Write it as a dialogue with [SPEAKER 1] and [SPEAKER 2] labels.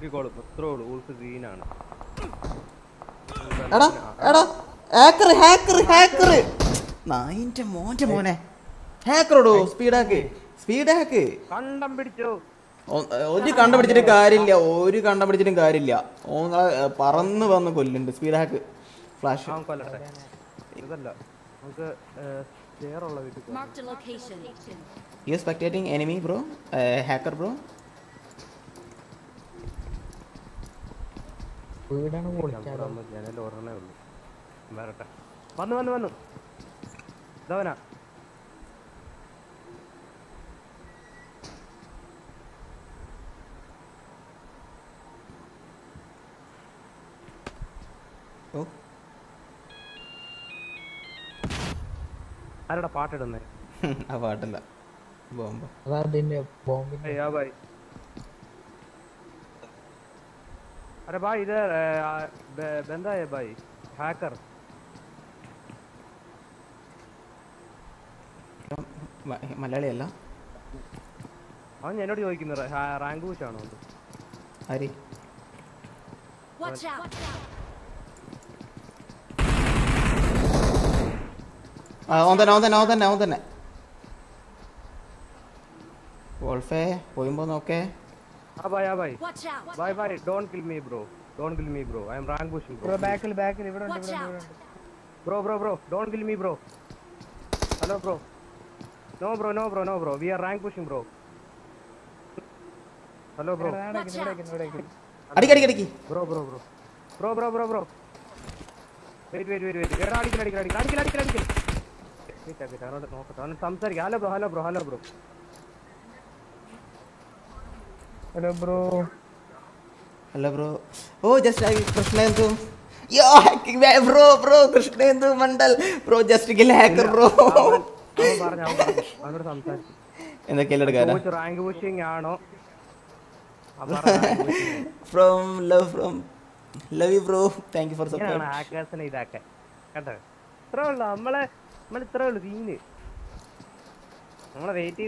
[SPEAKER 1] ഇത്രയുള്ളൂ ഊൾക്ക് ഗ്രീനാണ്.
[SPEAKER 2] എടാ എടാ ഹാക്കർ ഹാക്കർ ഹാക്കർ നായിന്റെ മോന്റെ മോനെ ഹാക്കറോടോ സ്പീഡ് ഹാക്ക്
[SPEAKER 1] കണ്ടം പിടിച്ചോ.
[SPEAKER 2] ഒരു കണ്ടുപിടിച്ചിട്ട് കാര്യമില്ല, ഒരു കണ്ടുപിടിച്ചിട്ടും കാര്യമില്ല. ഓങ്ങളെ പറന്ന് വന്ന് കൊല്ലുന്നുണ്ട് സ്പീഡ് ഹാക്ക് ഫ്ലാഷ്.
[SPEAKER 1] ഇതല്ല നമുക്ക് ഷെയറുള്ള വീട്ടിൽ
[SPEAKER 2] you spectating enemy bro hacker bro.
[SPEAKER 1] ജനൽ ഒരെണ്ണേ ഉള്ളൂ. വരട്ടെ. വന്നു ഇതവനാ. ആരടാ പാട്ടിടുന്നേ?
[SPEAKER 2] ആ പാട്ടല്ല ബോംബ്.
[SPEAKER 1] अरे भाई इधर बंदा है भाई हैकर.
[SPEAKER 2] മലയാളിയല്ല
[SPEAKER 1] അവൻ എന്നോട് ചോദിക്കുന്നത് റാങ്ക് പുഷ് ആണോ?
[SPEAKER 2] ആര്? അവൻ തന്നെ വോൾഫേ പോയുമ്പോ നോക്കേ.
[SPEAKER 1] Bye. Don't kill me bro. I am rank pushing bro.
[SPEAKER 3] Back ഇവിടെ ഉണ്ട്.
[SPEAKER 1] Bro. Don't kill me bro. Hello bro. No bro. We are rank pushing bro. Hello bro.
[SPEAKER 2] അടിക്കടിക്കടിക്ക്.
[SPEAKER 1] Bro. Wait. അടിക്കൽ. Wait. അവനോട് നോക്കട്ടെ. അവൻ സംസാരിക്കാം. Hello bro.
[SPEAKER 2] Hello bro. Oh just like Krishnendu. Yo hacking man bro. Krishnendu Mandal bro just kill hacker bro.
[SPEAKER 1] അവൻ പറഞ്ഞു അവനോട് സംസാരിച്ചു.
[SPEAKER 2] എന്താ കില്ലെടുക്കാനാ?
[SPEAKER 1] റാങ്ക് പുഷിംഗ് ആണോ?
[SPEAKER 2] From love you bro. Thank you for support.
[SPEAKER 1] ഹാക്കേഴ്സിനെ ഇതാക്കാൻ കേട്ടോ. ഇത്രേ ഉള്ളൂ നമ്മളെ ഇത്രേ ഉള്ളൂ സീന്. നമ്മളെ വെയിറ്റ്